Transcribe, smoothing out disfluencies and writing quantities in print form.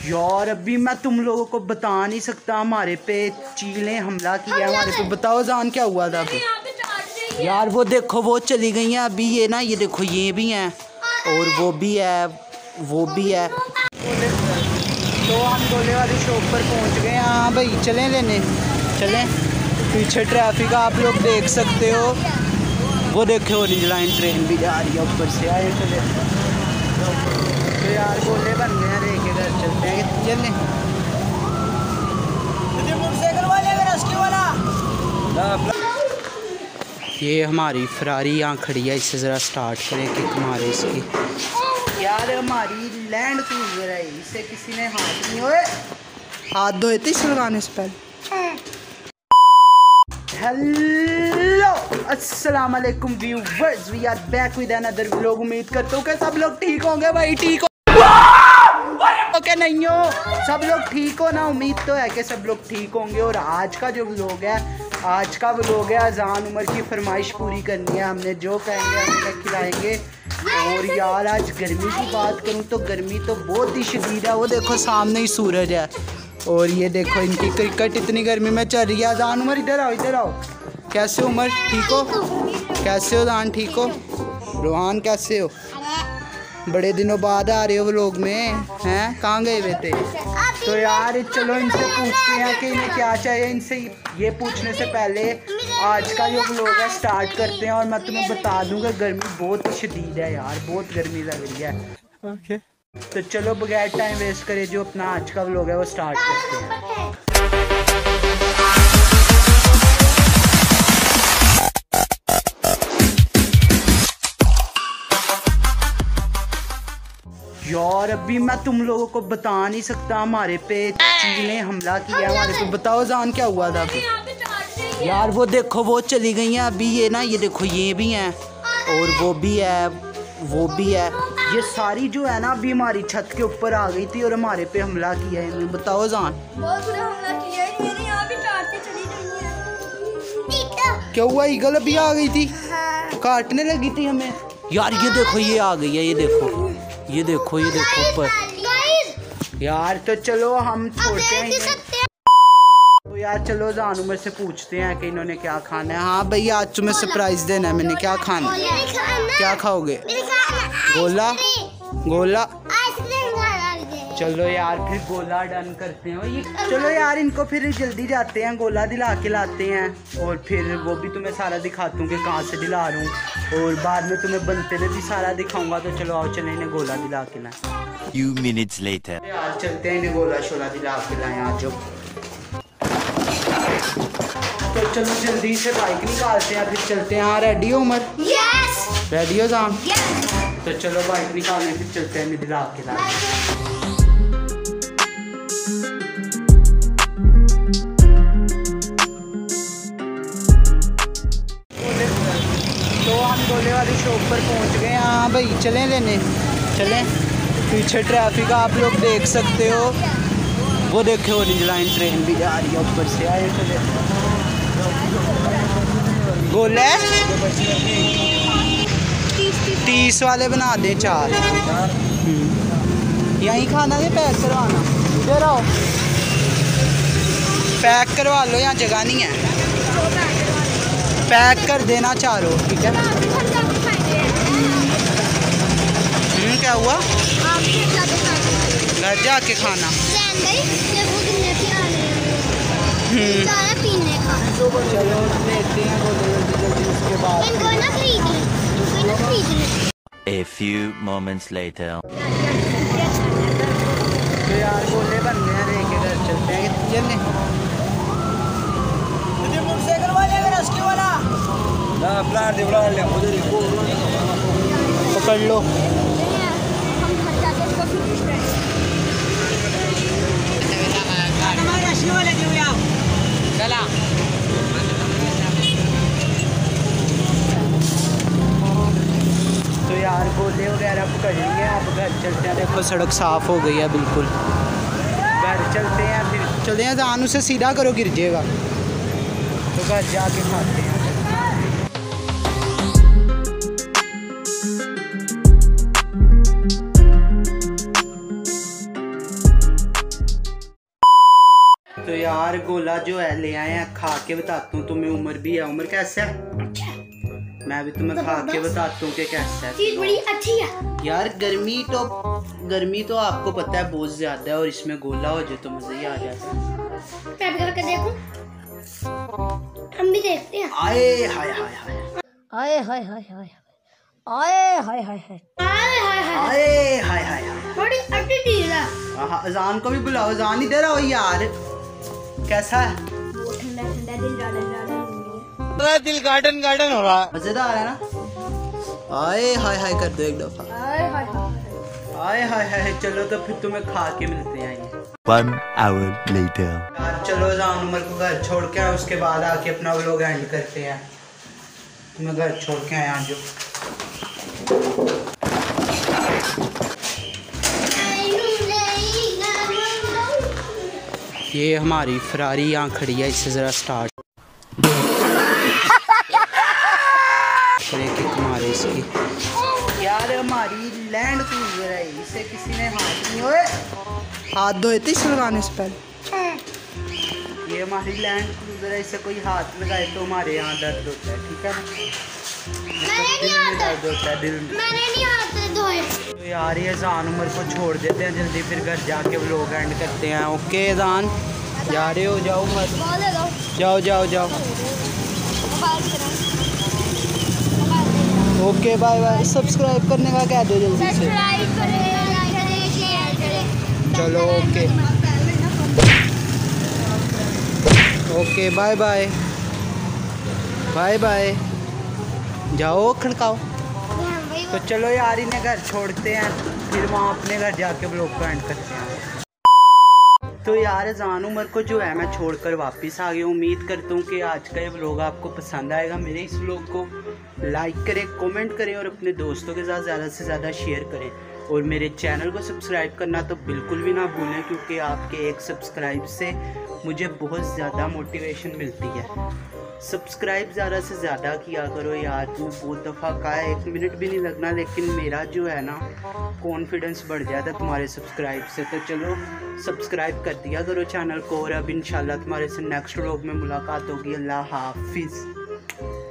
यार अभी मैं तुम लोगों को बता नहीं सकता, हमारे पे चीलें हमला किया हमारे पे। बताओ जान क्या हुआ था अभी? यार वो देखो वो चली गई हैं अभी, ये ना ये देखो ये भी हैं और वो भी है वो भी है। तो हम गोले वाली शॉप पर पहुंच गए। हाँ भाई चलें लेने चलें। पीछे ट्रैफिक आप लोग देख सकते हो, वो देखे ऑरेंज लाइन ट्रेन भी जा रही है ऊपर से। आए चले तो यार गोले बन गए हैं, लेके घर चलते हैं। चलें ये हमारी फरारी यहाँ खड़ी है, इससे ज़रा स्टार्ट करें किक मारे इसकी। यार हमारी लैंड क्रूजर है, इसे किसी ने हाथ नहीं होए हाथ धोए थे इसे लगाने से पहले। हेलो अस्सलाम वालेकुम viewers, we are back with another vlog. उम्मीद करता हूँ कि सब लोग ठीक होंगे भाई। ठीक हो ओके नहीं हो सब लोग ठीक हो ना? उम्मीद तो है कि सब लोग ठीक होंगे। और आज का जो व्लॉग है, आज का व्लॉग है अजान उमर की फरमाइश पूरी करनी है हमने। जो कहेंगे हमें खिलाएंगे। और यार आज गर्मी की बात करूं तो गर्मी तो बहुत ही शदीद है। वो देखो सामने ही सूरज है और ये देखो इनकी क्रिकेट इतनी गर्मी में चल रही है। अजान उमर इधर आओ इधर आओ। कैसे उमर ठीक हो? कैसे हो अजान ठीक हो? रोहान कैसे हो? बड़े दिनों बाद आ रहे हो व्लॉग में हैं? कहाँ गए हुए थे? तो यार चलो इनसे पूछते हैं कि इन्हें क्या चाहिए। इनसे ये पूछने से पहले आज का जो व्लॉग है स्टार्ट करते हैं। और मैं तुम्हें बता दूंगा गर्मी बहुत ही शदीद है यार, बहुत गर्मी लग रही है। ओके तो चलो बगैर टाइम वेस्ट करे जो अपना आज का व्लॉग है वो स्टार्ट करते हैं। यार अभी मैं तुम लोगों को बता नहीं सकता, हमारे पे चीलें हमला किया हमारे पे। बताओ जान क्या हुआ था अभी? यार वो देखो वो चली गई हैं अभी, ये ना ये देखो ये भी हैं और वो भी है वो भी है। ये सारी जो है ना अभी हमारी छत के ऊपर आ गई थी और हमारे पे हमला किया है। बताओ जान क्या हुआ? ईगल अभी आ गई थी, काटने लगी थी हमें। यार ये देखो ये आ गई है, ये देखो ये देखो ये देखो ऊपर। यार तो चलो हम छोड़ते हैं तो यार चलो जान उमर से पूछते हैं कि इन्होंने क्या खाना है। हाँ भाई आज तुम्हें सरप्राइज देना है मैंने। क्या खाना है? क्या खाओगे? गोला गोला चलो यार फिर गोला डन करते हैं। ये चलो यार इनको फिर जल्दी जाते हैं, गोला दिला के लाते हैं और फिर वो भी तुम्हें सारा दिखाता हूँ कि कहाँ से दिला रहा हूँ और बाद में तुम्हें बनते हुए भी सारा दिखाऊंगा। तो चलो आओ चले इन्हें गोला दिला के लाएं। Few minutes later. यार चलते हैं इन्हें गोला शोला दिला के लाएं आज। तो चलो जल्दी से बाइक निकालते हैं फिर चलते हैं। हाँ रेडी हो उमर? यस रेडी हो जान? तो चलो बाइक निकालने फिर चलते हैं दिला के लाएं। तो हम गोले वाली शॉप पर पहुंच गए। हाँ भाई चलें लेने चलें। पीछे ट्रैफिक आप लोग देख सकते हो, वो देखे ऑरेंज लाइन ट्रेन भी जा रही है ऊपर से। आए चले गोले 30 वाले बना दे 4। यहीं खाना है पैक करवाना? इधर आओ पैक करवा लो, यहाँ जगह नहीं है। पैक कर देना चारों ठीक है। क्या हुआ? घर जाके खाना। चलो देखते हैं जल्दी उसके बाद। A few moments later. तो यार गोले बन गए हैं, लेके घर चलते हैं। चलने पकड़ लो। तो यार गोले वगैरह पकड़ लिए, अब घर चलते हैं। देखो सड़क साफ हो गई है बिल्कुल। घर चलते हैं फिर चलते हैं। जान उसे सीधा करो गिर जाएगा। तो घर जाके खाते हैं। तो यार गोला जो है ले आए हैं, खा के बताता हूँ तुम्हें। उम्र भी है, उम्र कैसा है? मैं भी तुम्हें खा के बताता हूँ कि कैसा है। चीज बड़ी अच्छी है यार गर्मी तो आपको पता है बहुत ज्यादा है, और इसमें गोला हो जाए तो मजा ही आ जाता है। मैं भी करके देखूं, हम भी देखते हैं। आए हाय हाय हाय, आए हाय हाय हाय, आए हाय हाय हाय, आए हाय हाय, आए हाय हाय हाय। बड़ी अच्छी चीज है। अजान को भी बुलाओ, अजान इधर आओ यार। कैसा है? ठंडा ठंडा दिल गार्डन गार्डन हो रहा है। मजेदार है ना? आए हाय हाय कर दो एक दफा। आए हाय हाय, आए हाय हाय। चलो तो फिर तुम्हें खा के मिलते हैं। 1 hour later. यार चलो अजान उमर को घर छोड़ के आए, उसके बाद आके अपना व्लॉग एंड करते हैं। तुम्हें घर छोड़ के आए आज। ये हमारी फरारी यहाँ खड़ी है, इससे ज़रा स्टार्ट किक मारे इसकी। यार हमारी लैंड क्रूजर है, इसे किसी ने हाथ नहीं होए, हाथ धोए थे इसे लगाने से पहले। ये हमारी लैंड क्रूजर है, इसे कोई हाथ लगाए तो हमारे यहाँ दर्द होता है, ठीक है ना? दिल में दर्द होता है, दिल में। मैंने नहीं हाथ धोए। तो यार ये अजान उमर को छोड़ देते हैं जल्दी, फिर घर जाके व्लॉग एंड करते हैं। ओके अजान जा रहे हो? जाओ मत, जाओ जाओ जाओ। Okay bye bye. सब्सक्राइब करने का कह दो जल्दी से। चलो okay okay bye bye bye bye. जाओ खड़काओ। तो चलो यार इन्हें घर छोड़ते हैं, फिर वहाँ अपने घर जाके व्लॉग को एंड करते हैं। तो यार अजान उमर को जो है मैं छोड़कर वापस आ गया। उम्मीद करता हूँ कि आज का ये व्लॉग आपको पसंद आएगा। मेरे इस व्लॉग को लाइक करें, कमेंट करें और अपने दोस्तों के साथ ज़्यादा से ज़्यादा शेयर करें। और मेरे चैनल को सब्सक्राइब करना तो बिल्कुल भी ना भूलें, क्योंकि आपके एक सब्सक्राइब से मुझे बहुत ज़्यादा मोटिवेशन मिलती है। सब्सक्राइब ज़्यादा से ज़्यादा किया करो यार। तुम्हें बहुत दफ़ा कहा है, 1 मिनट भी नहीं लगना, लेकिन मेरा जो है ना कॉन्फिडेंस बढ़ जाता है तुम्हारे सब्सक्राइब से। तो चलो सब्सक्राइब कर दिया करो चैनल को, और अब इंशाल्लाह तुम्हारे से नेक्स्ट व्लॉग में मुलाकात होगी। अल्लाह हाफिज़।